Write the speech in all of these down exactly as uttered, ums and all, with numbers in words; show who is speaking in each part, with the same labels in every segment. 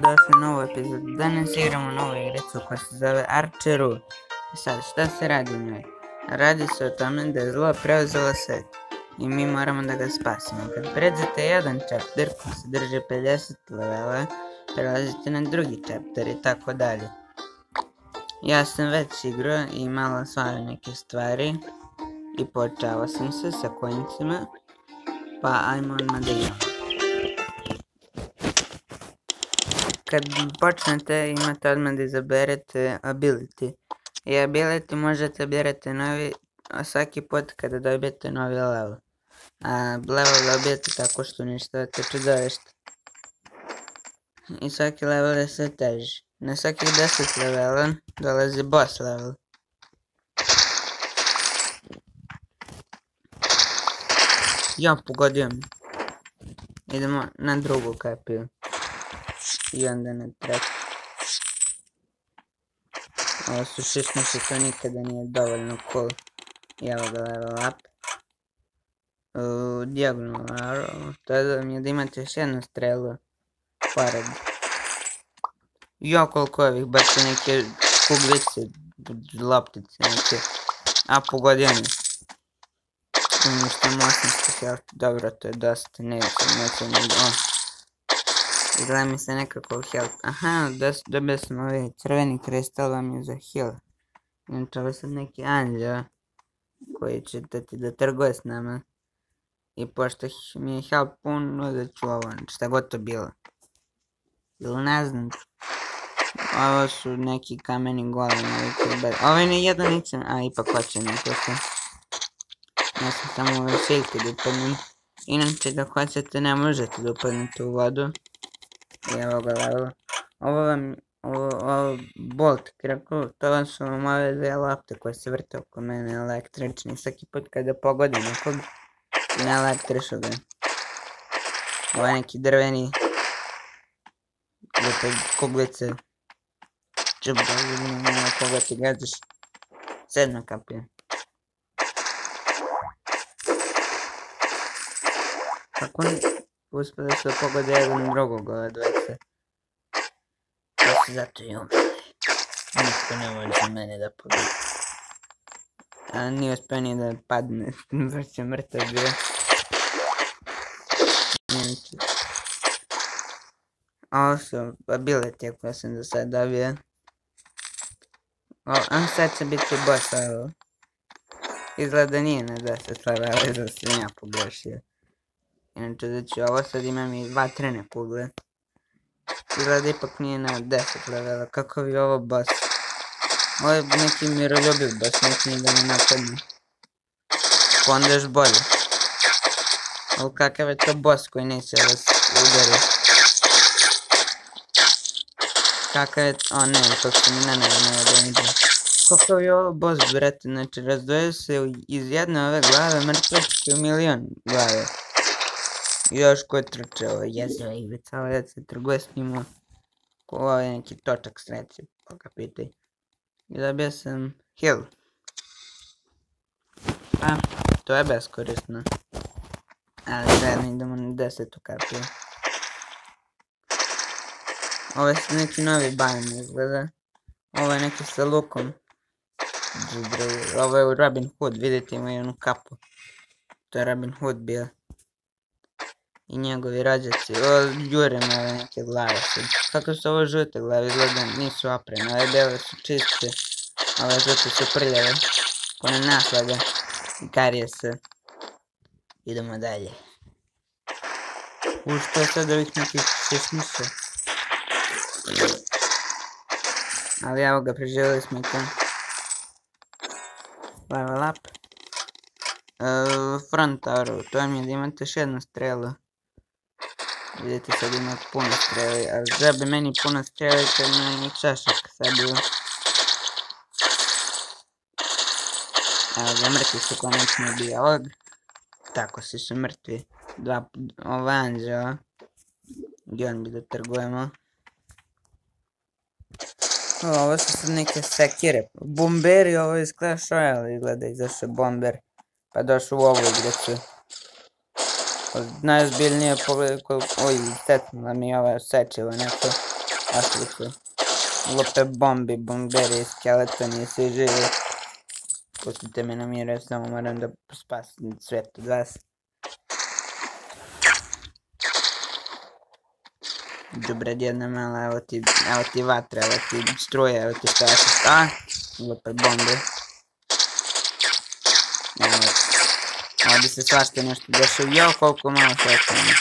Speaker 1: dobrodošli u novu epizodu. Danas igramo novu igricu koja se zove Archeru. I sad, šta se radi u njoj? Radi se o tome da je zlo preuzelo svet i mi moramo da ga spasimo. Kad pređete jedan chapter koji se drži pedeset levela, prelazite na drugi chapter i tako dalje. Ja sam već igrao i malo osvajao neke stvari i počao sam se sa kojincima, pa ajmo odmah da igramo. Kad počnete imate odmah da izaberete ability. I ability možete birati novi svaki put kada dobijete novi level. A level dobijete tako što uništavate čudovište. I svaki level je sve teži. Na svakih deset levela dolazi boss level. Ja, pogodio mi. Idemo na drugu kapiju. I onda na treću. Ovo su šestnaeste, to nikada nije dovoljno cool. I evo ga level up. Uh, diagonal arrow, to je da mi je da imate još jednu strelu pored. Jo, koliko ovih bače neke kuglice, loptice neke. A, pogodio mi. Uništam osamsto health, dobro, to je dosta, neću, neću mi da... Izgleda mi se nekako health. Aha, dobio sam ovaj crveni kristal, vam je za heal. Inače, ovo sad neki anđeo koji će ti da trguje s nama. I pošto mi je health pun, uzet ću ovo, šta god to bilo. Ili ne znam. Ovo su neki kameni golemi. Ovo ne jedno ničem, a ipak hoće mi to se. Ja sam samo ove šiljke da upadnem. Inače, da hoćete, ne možete da upadnete u vodu. I evo ga level. Ovo vam, ovo, ovo bolt kraku, to su vam ove dve lopte koje se vrte oko mene električni. Svaki put kada pogodim nekog, ne elektrišu ga. Ovo je neki drveni glupe kuglice. Čup da vidim malo koga ti gađaš. Sedma kapija. Kako oni uspjeli su da pogode jedan drugog ove dvece. Ja se zato i umrli. Niko ne može mene da pobedi. A nije uspio ni da padne, baš je mrtav bio. Ovo su ability koje sam do sad dobio. A sad će biti boss level. Izgleda nije na deset levela, da sam ja pogrešio. Inače da ću ovo sad imam i vatrene kugle. Izgleda ipak nije na deset levela, kakav je ovo boss. Ovo je neki miroljubiv boss, neće ni da me napadne. Pa onda još bolje. Ali kakav je to boss koji neće vas udari. Kakav je... O ne, ipak se mi naneo ne da iđe. Kakav je ovo boss, brate, znači razdvoje se iz jedne ove glave mrtvačke u milion glave. Još ko je trče ovo jeziva igrica, ali da se trguje s njima. Ovo je neki točak sreće, pa ga pitaj. I dobio sam heal. A, to je beskorisno. Ali zajedno idemo na desetu kapiju. Ovo su neki novi biome izgleda. Ovo je neki sa lukom. Ovo je u Robin Hood, vidite ima jednu kapu. To je Robin Hood bio. I njegovi rođaci, o, jure me ove neke glave sad. Kako su ovo žute glave, izgleda nisu oprene, ove bele su čiste, ove žute su prljave, kone naslaga i karije se. Idemo dalje. U što je sad ovih nekih šešmiša. Ali evo ga, preživjeli smo i to. Level up. Uh, front arrow, to vam je da imate još jednu strelu. Vidite sad ima puno streli, a žabe meni puno streli kad ima ni čašak sad bilo. Evo ga, mrtvi su konačno dijalog. Tako svi su mrtvi. Dva ova anđela. I on bi da trgujemo. Ovo su sad neke sekire. Bomberi, ovo iz Clash Royale izgleda, izašao bomber. Pa došao u ovu igricu. Najozbiljnije pogled koliko... Oj, setnula mi ova sečiva neko. Oštricu. Lupe bombi, bomberi, skeletoni, svi živi. Pustite me na miru, samo moram da spasim svet od vas. Džubred jedna mala, evo ti, evo ti vatra, evo ti struje, evo ti šta se sta. Lupe bombe. Evo, ovdje se svašta nešto dešava. Jo, koliko malo sveta.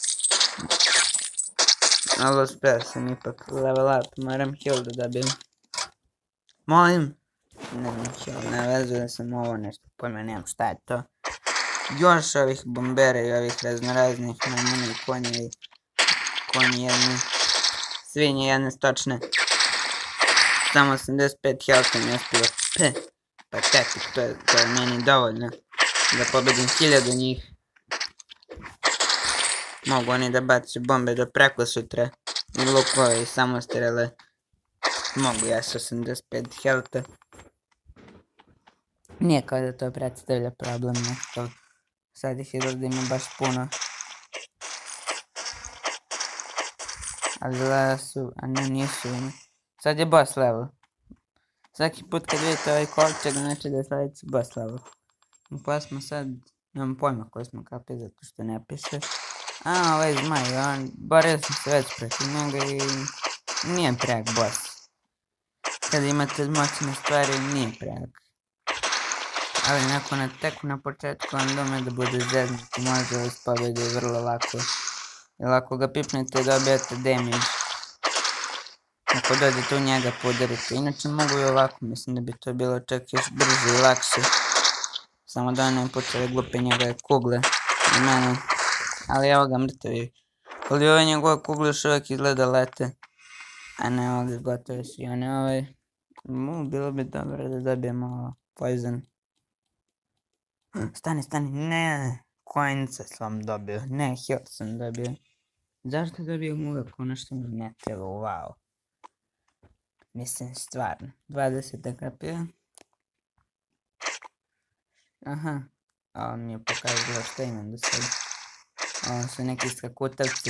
Speaker 1: Ali uspeo sam ipak level up, moram heal da dobijem. Molim. Nemam heal, ne vezu da sam ovo nešto pojma, nemam šta je to. Još ovih bombera i ovih raznoraznih majmuna i konja i konji jedne. Svinje jedne stočne. Samo osamdeset pet healtha mi ostavio. Pe, patetik, to je, to je meni dovoljno. Da pobedim hiljadu njih. Mogu oni da baci bombe do preko sutra. I lukove i samostrele. Mogu ja s osamdeset pet healtha. Nije kao da to predstavlja problem nekakav. Sad ih je da ima baš puno. Ali izgleda su, a ne nisu ima. Sad je boss level. Svaki put kad vidite ovaj kovčeg, znači da je sljedeći boss level. Pa smo sad, nemam pojma koji smo kapi zato što ne piše. A, ovaj zmaj, on, borio sam se već protiv njega i nije prejak boss. Kada imate moćne stvari, nije prejak. Ali neko na teku na početku, onda ume da bude zeznut i može vas pobedi vrlo lako. Jer ako ga pipnete, dobijate damage. Ako dođete u njega, podarite. Inače mogu i ovako, mislim da bi to bilo čak još brže i lakše. Samo da ne pucale glupe njegove kugle na mene. Ali evo ga mrtavi. Ali ove njegove kugle još uvijek izgleda lete. A ne, evo ga gotove su i one ovaj. Mu, bilo bi dobro da dobijemo ovo poison. Stani, stani, ne. Coinca sam dobio, ne, health sam dobio. Zašto dobijem uvijek ono što mi ne treba, wow. Mislim, stvarno. dvadeset kapija. Aha. A on mi je pokazalo što imam do sada. Ovo su neki skakutavci.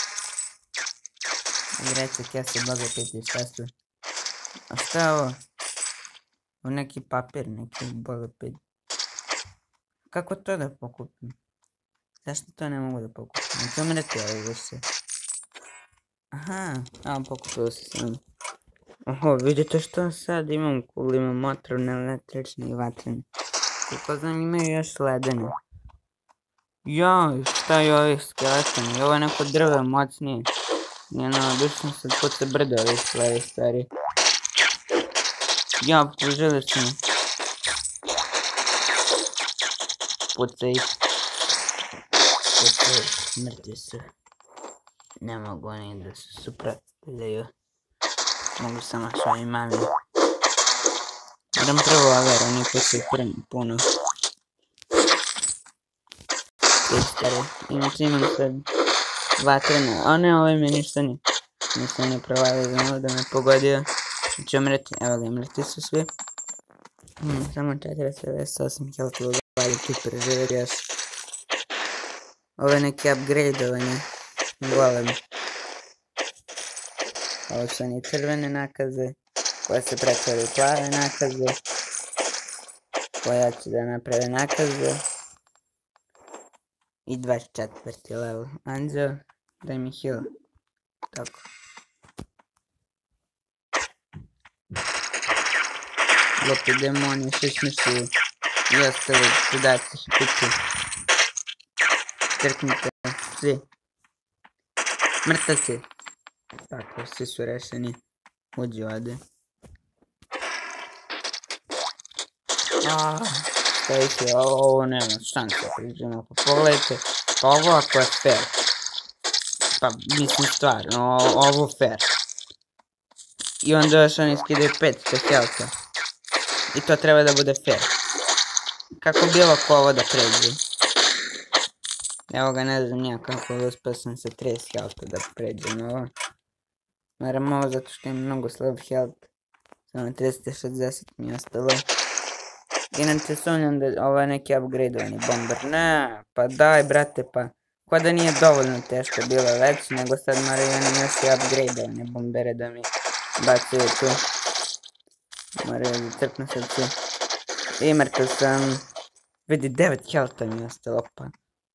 Speaker 1: I recek, ja se boga piti šta su. A šta je ovo? Ovo neki papir, neki boga piti. Kako to da pokupim? Zašto to ne mogu da pokupim? Neću umreti ovaj više. Aha, a pokupio se sam. Oho, vidite što sad imam kugli, imam otrovne, električne i vatrene. Kako znam imaju još ledene. Joj, šta je ovih skeletoni? Ovo je neko drvo moćnije. Njeno, obično se puca brdo ovih stvari stvari. Ja, poželi su mi. Puca ih. Puca ih, mrtvi su. Ne mogu oni da se suprotstavljaju. Mogu samo svojim mami. Moram prvo agar, oni pucaju puno. Stari. Inače imam sad vatrene, a ne, ovaj me ništa ni. Nisam ne provalio za malo da me pogodio. Ću umreti, evo ga, mrti su svi. Hmm, samo četrdeset osam health valje tu preživjeti još. Ovo je neki upgradeovanje. Golem. Ovo su oni crvene nakaze, koje se pretvore u plave nakaze. Koja će da naprave nakaze. I dvadeset četvrti level. Anđeo, daj mi heal. Tako. Glupi demoni, svi smišljuju. I ostali predaci špici. Trknite, svi. Mrtav si. Tako, svi su rešeni. Uđi ovdje. Aaaa. Šta ih je, ovo nema šanse priđemo, pa pogledajte, pa ovo ako je fair, pa mislim stvarno, ovo fair. I onda još oni skidaju petsto healtha. I to treba da bude fair. Kako bilo ko ovo da pređe. Evo ga, ne znam nija kako uspio sam se trideset healtha da pređem ovo. Naravno ovo zato što imam mnogo slab health. Samo tristo šezdeset mi je ostalo. Inače sumnjam da ovo je neki upgradeovani bomber. Ne, pa daj brate, pa Ko da nije dovoljno teško bilo već, nego sad moraju oni još i upgrade-ovane bombere da mi bacaju tu. Moraju da crknu sad svi. I mrtav sam. Vidi, devet healtha mi je ostalo, pa.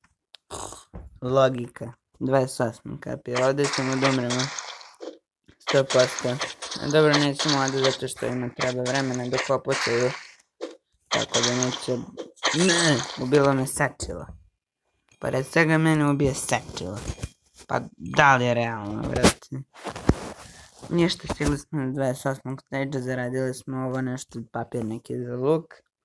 Speaker 1: Logika. dvadeset osam kapira, ovdje ćemo da umremo. sto posto. Dobro, nećemo ovdje zato što ima treba vremena dok opucaju. Tako da neće... Ne, ubilo me sačilo. Pored svega mene ubije sačilo. Pa da li je realno, vrati. Ništa, stigli smo na dvadeset osmog stage-a, zaradili smo ovo nešto papir neki za luk.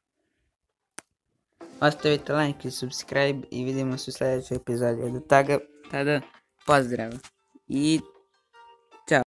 Speaker 1: Ostavite like i subscribe i vidimo se u sljedećoj epizodi. Do tada, tada pozdrav i